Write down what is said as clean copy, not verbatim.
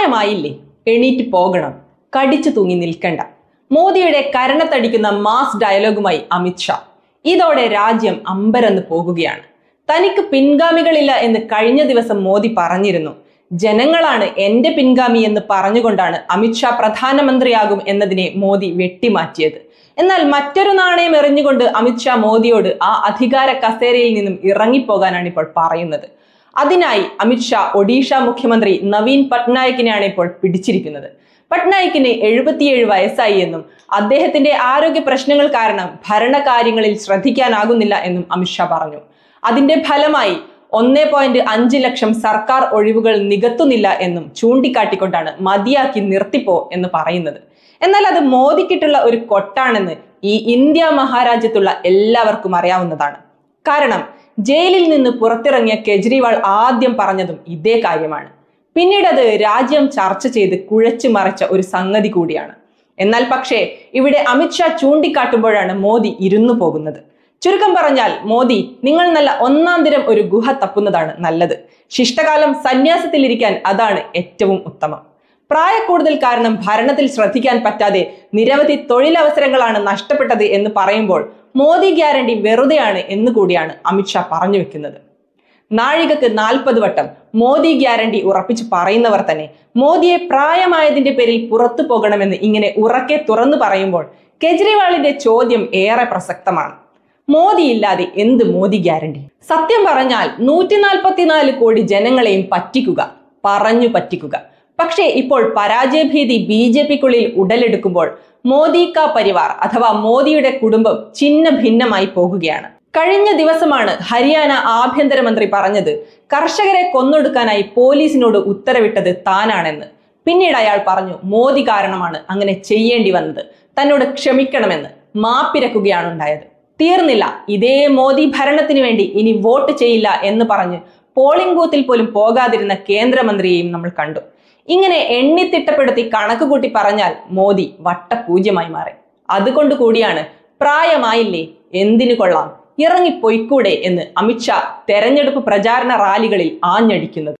പ്രായമായില്ലേ, എണീറ്റ് പോകണം, കടിച്ചു തൂങ്ങി നിൽക്കണ്ട. മോദിയുടെ കരണത്തടിക്കുന്ന മാസ് ഡയലോഗുമായി അമിത്ഷാ. ഇതോടെ രാജ്യം അമ്പരന്ന് പോകുകയാണ്. തനിക്ക് പിൻഗാമികളില്ല എന്ന് കഴിഞ്ഞ ദിവസം മോദി പറഞ്ഞിരുന്നു. ജനങ്ങളാണ് എന്റെ പിൻഗാമി എന്ന് പറഞ്ഞുകൊണ്ടാണ് അമിത്ഷാ പ്രധാനമന്ത്രിയാകും എന്നതിനെ മോദി വെട്ടിമാറ്റിയത്. എന്നാൽ മറ്റൊരു നാണയം എറിഞ്ഞുകൊണ്ട് അമിത്ഷാ മോദിയോട് ആ അധികാര കസേരയിൽ നിന്നും ഇറങ്ങിപ്പോകാനാണ് ഇപ്പോൾ പറയുന്നത്. അതിനായി അമിത്ഷാ ഒഡീഷ മുഖ്യമന്ത്രി നവീൻ പട്നായിക്കിനെയാണ് ഇപ്പോൾ പിടിച്ചിരിക്കുന്നത്. പട്നായിക്കിന് 77 വയസ്സായി എന്നും അദ്ദേഹത്തിന്റെ ആരോഗ്യ പ്രശ്നങ്ങൾ കാരണം ഭരണകാര്യങ്ങളിൽ ശ്രദ്ധിക്കാനാകുന്നില്ല എന്നും അമിത്ഷാ പറഞ്ഞു. അതിന്റെ ഫലമായി 1.5 ലക്ഷം സർക്കാർ ഒഴിവുകൾ നികത്തുന്നില്ല എന്നും ചൂണ്ടിക്കാട്ടിക്കൊണ്ടാണ് മതിയാക്കി നിർത്തിപ്പോ എന്ന് പറയുന്നത്. എന്നാൽ അത് മോദിക്കിട്ടുള്ള ഒരു കൊട്ടാണെന്ന് ഈ ഇന്ത്യ മഹാരാജ്യത്തുള്ള എല്ലാവർക്കും അറിയാവുന്നതാണ്. കാരണം ജയിലിൽ നിന്ന് പുറത്തിറങ്ങിയ കെജ്രിവാൾ ആദ്യം പറഞ്ഞതും ഇതേ കാര്യമാണ്. പിന്നീട് അത് രാജ്യം ചർച്ച ചെയ്ത് കുഴച്ചു മറിച്ച ഒരു സംഗതി കൂടിയാണ്. എന്നാൽ പക്ഷേ ഇവിടെ അമിത്ഷാ ചൂണ്ടിക്കാട്ടുമ്പോഴാണ് മോദി ഇരുന്നു പോകുന്നത്. ചുരുക്കം പറഞ്ഞാൽ, മോദി, നിങ്ങൾ നല്ല ഒന്നാം തരം ഒരു ഗുഹ തപ്പുന്നതാണ് നല്ലത്. ശിഷ്ടകാലം സന്യാസത്തിലിരിക്കാൻ അതാണ് ഏറ്റവും ഉത്തമം. പ്രായക്കൂടുതൽ കാരണം ഭരണത്തിൽ ശ്രദ്ധിക്കാൻ പറ്റാതെ നിരവധി തൊഴിലവസരങ്ങളാണ് നഷ്ടപ്പെട്ടത് എന്ന് പറയുമ്പോൾ മോദി ഗ്യാരണ്ടി വെറുതെയാണ് എന്ന് കൂടിയാണ് അമിത്ഷാ പറഞ്ഞു വെക്കുന്നത്. നാഴികക്ക് 40 വട്ടം മോദി ഗ്യാരണ്ടി ഉറപ്പിച്ചു പറയുന്നവർ തന്നെ മോദിയെ പ്രായമായതിന്റെ പേരിൽ പുറത്തു പോകണമെന്ന് ഇങ്ങനെ ഉറക്കെ തുറന്നു പറയുമ്പോൾ കെജ്രിവാളിന്റെ ചോദ്യം ഏറെ പ്രസക്തമാണ്. മോദി ഇല്ലാതെ എന്ത് മോദി ഗ്യാരണ്ടി? സത്യം പറഞ്ഞാൽ 144 കോടി ജനങ്ങളെയും പറ്റിക്കുക, പറഞ്ഞു പറ്റിക്കുക. പക്ഷേ ഇപ്പോൾ പരാജയഭീതി BJPക്കുള്ളിൽ ഉടലെടുക്കുമ്പോൾ മോദി കാ പരിവാർ അഥവാ മോദിയുടെ കുടുംബം ചിന്ന ഭിന്നമായി പോകുകയാണ്. കഴിഞ്ഞ ദിവസമാണ് ഹരിയാന ആഭ്യന്തരമന്ത്രി പറഞ്ഞത് കർഷകരെ കൊന്നൊടുക്കാനായി പോലീസിനോട് ഉത്തരവിട്ടത് താനാണെന്ന്. പിന്നീട് അയാൾ പറഞ്ഞു മോദി കാരണമാണ് അങ്ങനെ ചെയ്യേണ്ടി വന്നത്, തന്നോട് ക്ഷമിക്കണമെന്ന്. മാപ്പിരക്കുകയാണ് ഉണ്ടായത്. തീർന്നില്ല, ഇതേ മോദി ഭരണത്തിന് വേണ്ടി ഇനി വോട്ട് ചെയ്യില്ല എന്ന് പറഞ്ഞ് പോളിംഗ് ബൂത്തിൽ പോലും പോകാതിരുന്ന കേന്ദ്രമന്ത്രിയെയും നമ്മൾ കണ്ടു. ഇങ്ങനെ എണ്ണിത്തിട്ടപ്പെടുത്തി കണക്ക് കൂട്ടി പറഞ്ഞാൽ മോദി വട്ടപൂജ്യമായി മാറി. അതുകൊണ്ട് കൂടിയാണ് പ്രായമായില്ലേ, എന്തിനു കൊള്ളാം, ഇറങ്ങിപ്പൊയ്ക്കൂടെ എന്ന് അമിത്ഷാ തെരഞ്ഞെടുപ്പ് പ്രചാരണ റാലികളിൽ ആഞ്ഞടിക്കുന്നത്.